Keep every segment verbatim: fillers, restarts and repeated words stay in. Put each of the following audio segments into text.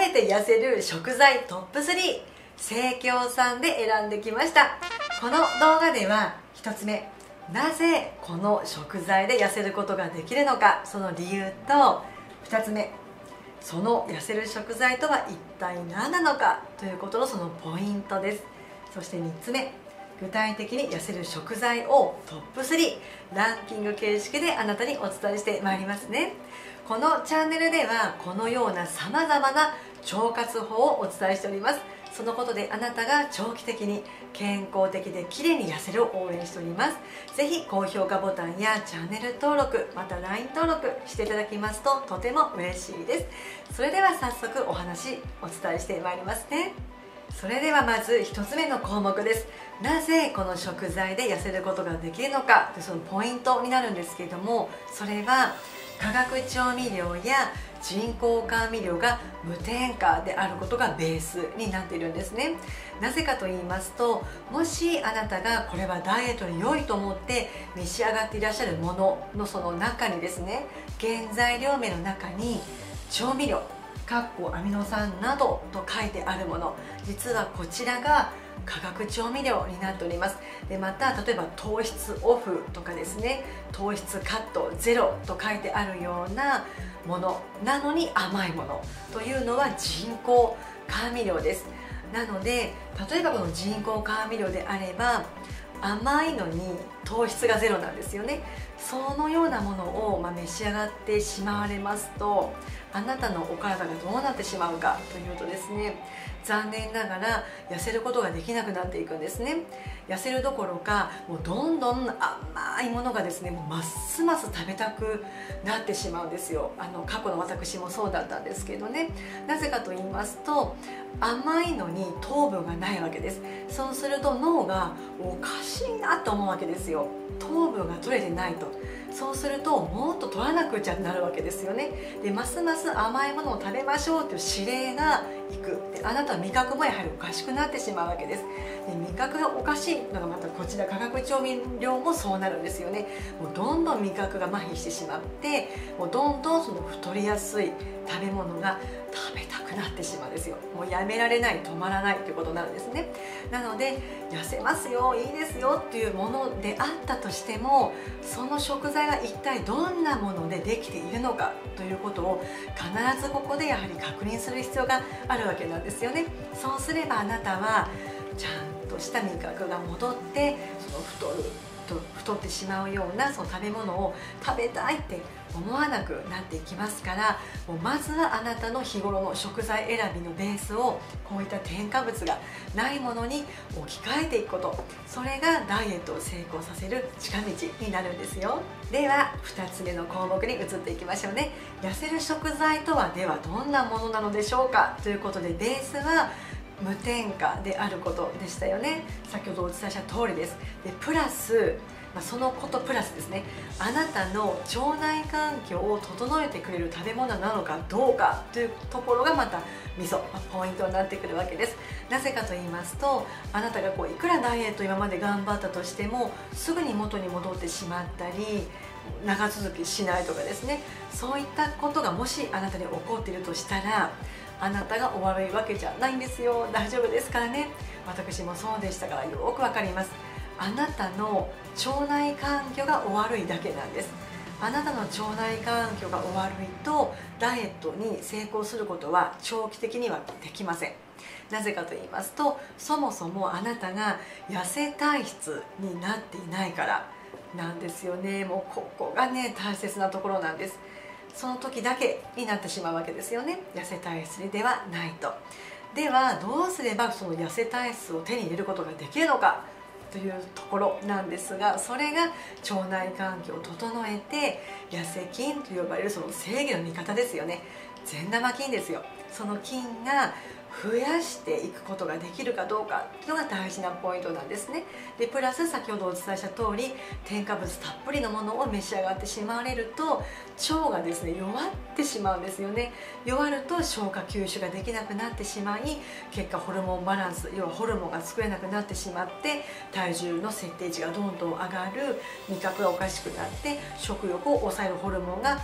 えて痩せる食材トップスリー、生協さんで選んできました。この動画ではひとつめ、なぜこの食材で痩せることができるのか、その理由と、ふたつめ、その痩せる食材とは一体何なのかということのそのポイントです。そしてみっつめ、具体的に痩せる食材をトップスリー、ランキング形式であなたにお伝えしてまいりますね。このチャンネルではこのようなさまざまな腸活法をお伝えしております。そのことであなたが長期的に健康的で綺麗に痩せるを応援しております。ぜひ高評価ボタンやチャンネル登録、また ライン 登録していただきますととても嬉しいです。それでは早速お話お伝えしてまいりますね。それではまずひとつめの項目です。なぜこの食材で痩せることができるのかというそのポイントになるんですけれども、それは化学調味料や人工甘味料が無添加であることがベースになっているんですね。なぜかと言いますと、もしあなたがこれはダイエットに良いと思って召し上がっていらっしゃるもののその中にですね、原材料名の中に調味料かっこアミノ酸などと書いてあるもの、実はこちらが化学調味料になっております。でまた例えば糖質オフとかですね、糖質カットゼロと書いてあるようなものなのに甘いものというのは人工甘味料です。なので例えばこの人工甘味料であれば甘いのに糖質がゼロなんですよね。そのようなものを、まあ、召し上がってしまわれますと、あなたのお体がどうなってしまうかというとですね、残念ながら痩せることができなくなっていくんですね。痩せるどころかもうどんどん甘いものがですね、もうますます食べたくなってしまうんですよ。あの過去の私もそうだったんですけどね。なぜかと言いますと、甘いのに糖分がないわけです。そうすると脳がおかしいなと思うわけですよ。糖分が取れてないと。そうするともっと取らなくちゃになるわけですよね。でますます甘いものを食べましょうという指令がいく。であなたは味覚もやはりおかしくなってしまうわけです。で味覚がおかしいのがまたこちら化学調味料もそうなるんですよね。もうどんどん味覚が麻痺してしまって、もうどんどんその太りやすい食べ物が食べたくなってしまうんですよ。もうやめられない、止まらないということなんですね。なので痩せますよ、いいですよっていうものであったとしても、その食材が一体どんなものでできているのかということを必ずここでやはり確認する必要があるわけなんですよね。そうすればあなたはちゃんとした味覚が戻って、その太ると太ってしまうようなその食べ物を食べたいって思わなくなっていきますから、もうまずはあなたの日頃の食材選びのベースをこういった添加物がないものに置き換えていくこと、それがダイエットを成功させる近道になるんですよ。ではふたつめの項目に移っていきましょうね。痩せる食材とはではどんなものなのでしょうかということで、ベースは無添加であることでしたよね。先ほどお伝えした通りです。でプラス、まあ、そのことプラスですね、あなたの腸内環境を整えてくれる食べ物なのかどうかというところがまたミソ、まあ、ポイントになってくるわけです。なぜかと言いますと、あなたがこういくらダイエット今まで頑張ったとしてもすぐに元に戻ってしまったり長続きしないとかですね、そういったことがもしあなたに起こっているとしたら、あなたがお悪いわけじゃないんですよ。大丈夫ですからね。私もそうでしたからよくわかります。あなたの腸内環境がお悪いだけなんです。あなたの腸内環境がお悪いとダイエットに成功することは長期的にはできません。なぜかと言いますと、そもそもあなたが痩せ体質になっていないからなんですよね。もうここがね大切なところなんです。その時だけになってしまうわけですよね。痩せ体質ではないと。ではどうすればその痩せ体質を手に入れることができるのかというところなんですが、それが腸内環境を整えて痩せ菌と呼ばれるその正義の味方ですよね。善玉菌ですよ。その菌が増やしていくことができるかどうかというのが大事なポイントなんですね。でプラス先ほどお伝えした通り、添加物たっぷりのものを召し上がってしまわれると腸がですね弱ってしまうんですよね。弱ると消化吸収ができなくなってしまい、結果ホルモンバランス、要はホルモンが作れなくなってしまって体重の設定値がどんどん上がる、味覚がおかしくなって食欲を抑えるホルモンが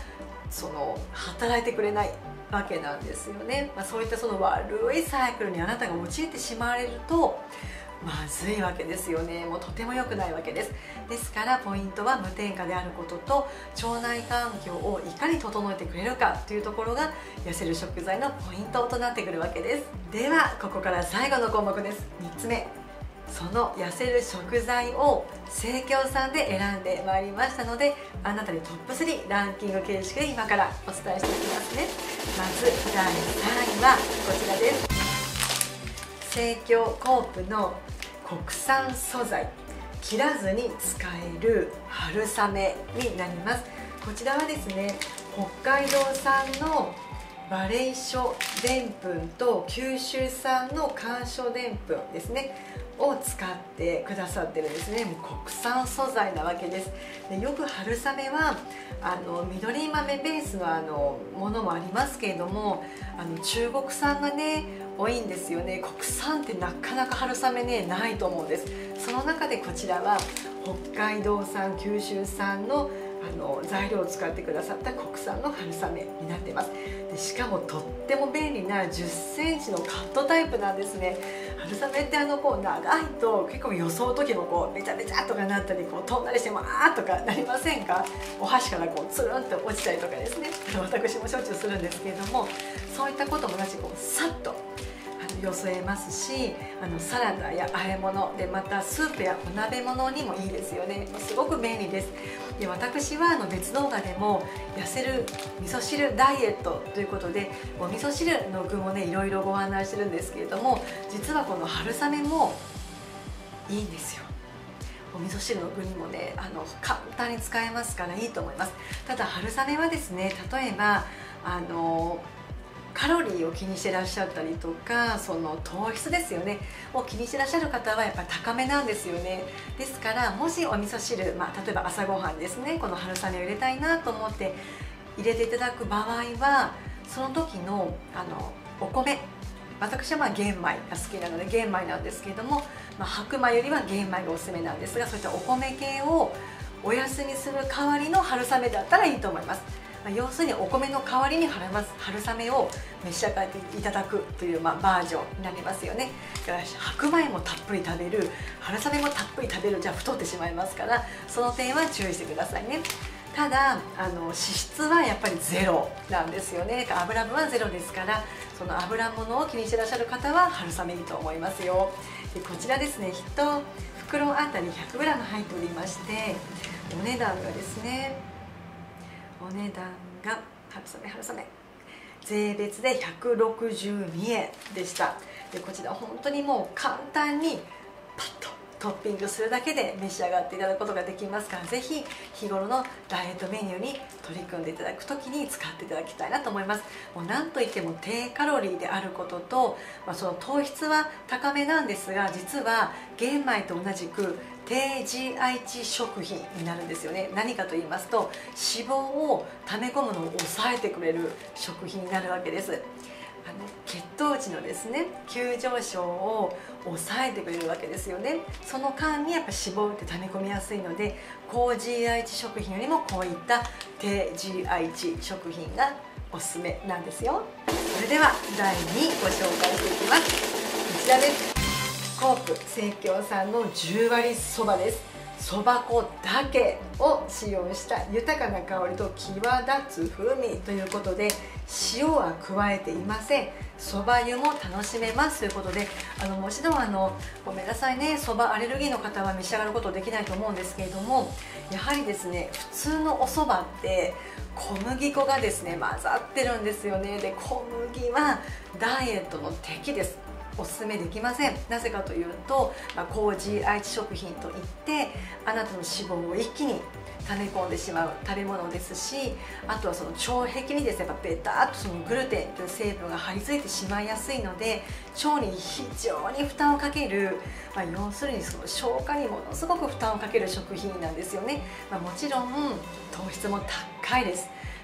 その働いてくれないわけなんですよね、まあ、そういったその悪いサイクルにあなたが陥ってしまわれるとまずいわけですよね。もうとても良くないわけです。ですからポイントは無添加であることと、腸内環境をいかに整えてくれるかというところが痩せる食材のポイントとなってくるわけです。ではここから最後の項目です。みっつめ、その痩せる食材を生協さんで選んでまいりましたので、あなたにトップスリーランキング形式で今からお伝えしていきますね。まずだいさんいはこちらです。生協コープの国産素材、切らずに使える春雨になります。こちらはですね、北海道産のバレイショでんぷんと九州産の甘藷でんぷんですねを使ってくださってるんですね。もう国産素材なわけです。でよく春雨はあの緑豆ベースのあのものもありますけれども、あの中国産がね多いんですよね。国産ってなかなか春雨ねないと思うんです。その中でこちらは北海道産九州産のあの材料を使ってくださった国産の春雨になっています。でしかもとっても便利なじゅっセンチのカットタイプなんですね。春雨ってあのこう長いと結構よそう時もこうべちゃべちゃとかなったり、こう飛んだりしてもあーとかなりませんか？お箸からこうつるんと落ちたりとかですね、私もしょっちゅうするんですけれども、そういったことも同じこうさっとよそえますし、あのサラダや和え物で、またスープやお鍋物にもいいですよね。すごく便利です。で私はあの別動画でも痩せる味噌汁ダイエットということでお味噌汁の具もねいろいろご案内してるんですけれども、実はこの春雨もいいんですよ。お味噌汁の具にもねあの簡単に使えますからいいと思います。ただ春雨はですね、例えばあのカロリーを気にしてらっしゃったりとか、その糖質ですよねを気にしてらっしゃる方はやっぱり高めなんですよね。ですからもしお味噌汁、まあ、例えば朝ごはんですね、この春雨を入れたいなと思って入れていただく場合は、その時のあのお米、私はまあ玄米が好きなので玄米なんですけれども、まあ、白米よりは玄米がおすすめなんですが、そういったお米系をお休みする代わりの春雨だったらいいと思います。まあ、要するにお米の代わりに春雨を召し上がっていただくという、まあ、バージョンになりますよね。だから白米もたっぷり食べる、春雨もたっぷり食べるじゃ太ってしまいますから、その点は注意してくださいね。ただあの脂質はやっぱりゼロなんですよね。油分はゼロですから、その油物を気にしてらっしゃる方は春雨いいと思いますよ。でこちらですね、いち袋あたり ひゃくグラム 入っておりまして、お値段がですね、お値段が春雨春雨税別でひゃくろくじゅうにえんでした。でこちら本当にもう簡単にパッとトッピングするだけで召し上がっていただくことができますから、ぜひ日頃のダイエットメニューに取り組んでいただくときに使っていただきたいなと思います。もう何といっても低カロリーであることと、まあ、その糖質は高めなんですが、実は玄米と同じく低 ジーアイ 値食品になるんですよね。何かと言いますと、脂肪を溜め込むのを抑えてくれる食品になるわけです。あの血糖値のですね急上昇を抑えてくれるわけですよね。その間にやっぱ脂肪って溜め込みやすいので、高 ジーアイ 値食品よりもこういった低 ジーアイ 値食品がおすすめなんですよ。それではだいにいご紹介していきます。こちらです。コープ生協さんのじゅう割そばです。そば粉だけを使用した豊かな香りと際立つ風味ということで、塩は加えていません。そば湯も楽しめますということで、あのもちろんあのごめんなさいね、そばアレルギーの方は召し上がることできないと思うんですけれども、やはりですね普通のおそばって小麦粉がですね混ざってるんですよね。で小麦はダイエットの敵です。おすすめできません。なぜかというと、まあ、高 ジーアイ 値食品といってあなたの脂肪を一気に溜め込んでしまう食べ物ですし、あとはその腸壁にですねやっぱベターっとそのグルテンという成分が張り付いてしまいやすいので、腸に非常に負担をかける、まあ、要するにその消化にものすごく負担をかける食品なんですよね。まあ、もちろん糖質も高いです。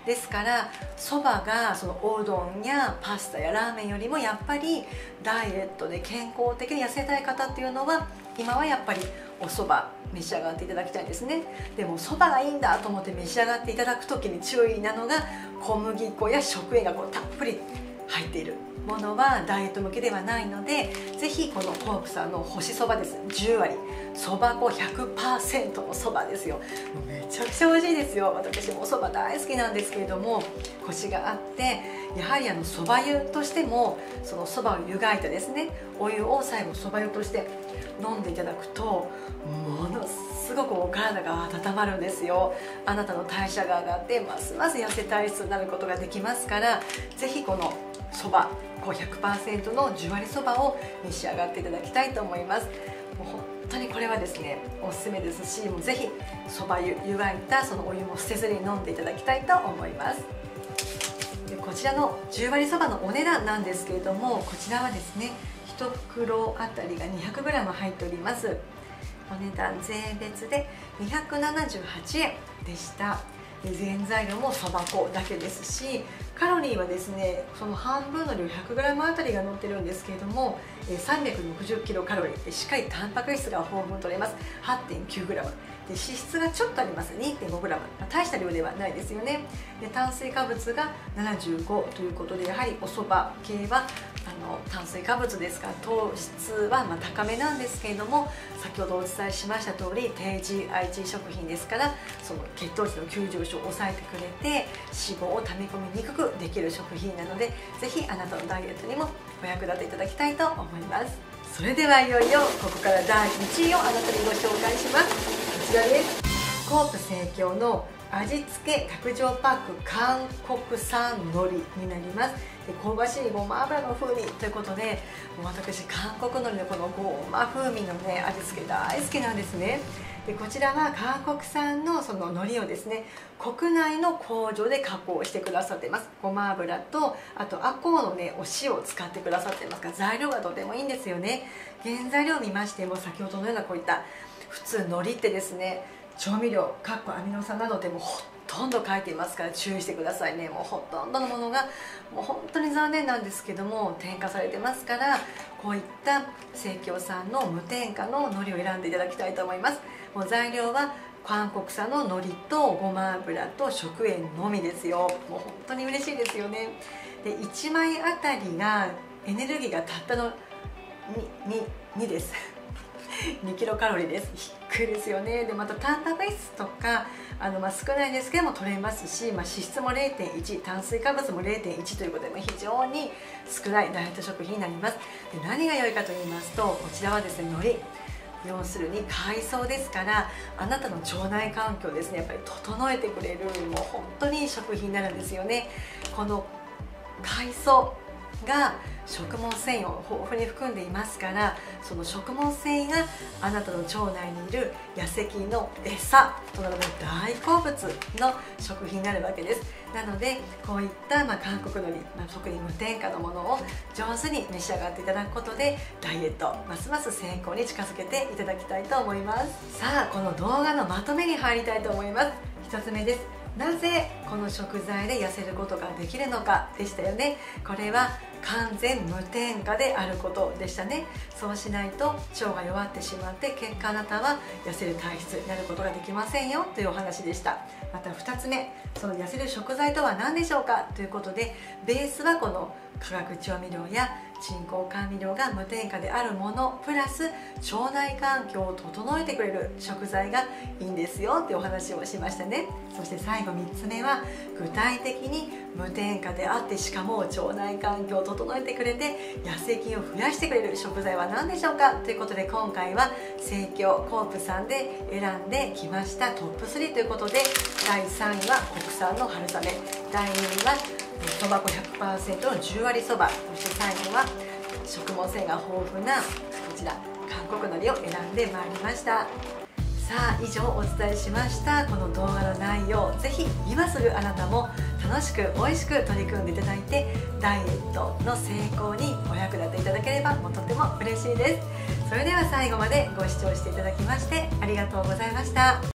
ですからそばがそのおうどんやパスタやラーメンよりもやっぱりダイエットで健康的に痩せたい方っていうのは今はやっぱりおそば召し上がっていただきたいんですね。でもそばがいいんだと思って召し上がっていただく時に注意なのが、小麦粉や食塩がこうたっぷり入っているものはダイエット向けではないので、ぜひこのコープさんの干しそばです。じゅう割そば粉 ひゃくパーセント のそばですよ。めちゃくちゃ美味しいですよ。私もおそば大好きなんですけれども、コシがあってやはりあのそば湯としても、そのそばを湯がいたですねお湯を最後そば湯として飲んでいただくと、ものすごくお体が温まるんですよ。あなたの代謝が上がってますます痩せ体質になることができますから、ぜひこのそば ひゃくパーセント のじゅう割そばを召し上がっていただきたいと思います。もう本当にこれはですねおすすめですし、もうぜひそば湯湯がいたそのお湯も捨てずに飲んでいただきたいと思います。でこちらのじゅう割そばのお値段なんですけれども、こちらはですねいち袋あたりが にひゃくグラム 入っております。お値段税別でにひゃくななじゅうはちえんでした。原材料もそば粉だけですし、カロリーはですねその半分の量 ひゃくグラム あたりが載ってるんですけれども、さんびゃくろくじゅっキロカロリーでしっかりタンパク質が豊富に取れます。 はちてんきゅうグラム で脂質がちょっとあります にてんごグラム、まあ、大した量ではないですよね。で炭水化物がななじゅうごということで、やはりおそば系はあの炭水化物ですから糖質はまあ高めなんですけれども、先ほどお伝えしました通り低 ジーアイティー 食品ですから、その血糖値の急上昇を抑えてくれて脂肪を溜め込みにくくできる食品なので、ぜひあなたのダイエットにもお役立ていただきたいと思います。それではいよいよここからだいいちいをあなたにご紹介します。こちらです。コープ生協の味付け卓上パック韓国産海苔になります。で香ばしいごま油の風味ということで、もう私韓国海苔のこのごま風味のね味付け大好きなんですね。でこちらは韓国産のその海苔をですね国内の工場で加工してくださっています。ごま油とあとアコウのねお塩を使ってくださっていますから、材料がとてもいいんですよね。原材料を見ましても、先ほどのようなこういった普通海苔ってですね調味料かっこアミノ酸などでもほとんど書いていますから注意してくださいね。もうほとんどのものがもう本当に残念なんですけども添加されてますから、こういった生協産の無添加の海苔を選んでいただきたいと思います。もう材料は韓国産の海苔とごま油と食塩のみですよ。もう本当に嬉しいですよね。でいちまいあたりがエネルギーがたったの に, に, にですにキロカロリーです。低いですよね。でまたタンパク質とかあの、まあ、少ないですけども取れますし、まあ、脂質も れいてんいち、炭水化物も れいてんいち ということで、まあ、非常に少ないダイエット食品になります。で何が良いかと言いますと、こちらはですね海苔、要するに海藻ですから、あなたの腸内環境をですねやっぱり整えてくれる、もう本当にいい食品になるんですよね。この海藻が食物繊維を豊富に含んでいますから、その食物繊維があなたの腸内にいる野石の餌となる大好物の食品になるわけです。なのでこういった、まあ、韓国海苔、まあ、特に無添加のものを上手に召し上がっていただくことで、ダイエットますます成功に近づけていただきたいと思います。さあこの動画のまとめに入りたいと思います。ひとつめです。なぜこの食材で痩せることができるのかでしたよね。これは完全無添加であることでしたね。そうしないと腸が弱ってしまって、結果あなたは痩せる体質になることができませんよというお話でした。またふたつめ、その痩せる食材とは何でしょうかということで、ベースはこの化学調味料や人工甘味料が無添加であるものプラス腸内環境を整えてくれる食材がいいんですよってお話をしましたね。そして最後みっつめは、具体的に無添加であって、しかも腸内環境を整えてくれて痩せ菌を増やしてくれる食材は何でしょうかということで、今回は生協コープさんで選んできましたトップスリーということで、だいさんいは国産の春雨、だいにいはそば粉 ひゃくパーセント のじゅう割そば、そして最後は食物繊維が豊富なこちら韓国海苔を選んでまいりました。さあ以上お伝えしましたこの動画の内容、ぜひ今すぐあなたも楽しく美味しく取り組んでいただいて、ダイエットの成功にお役立ていただければもうとても嬉しいです。それでは最後までご視聴していただきましてありがとうございました。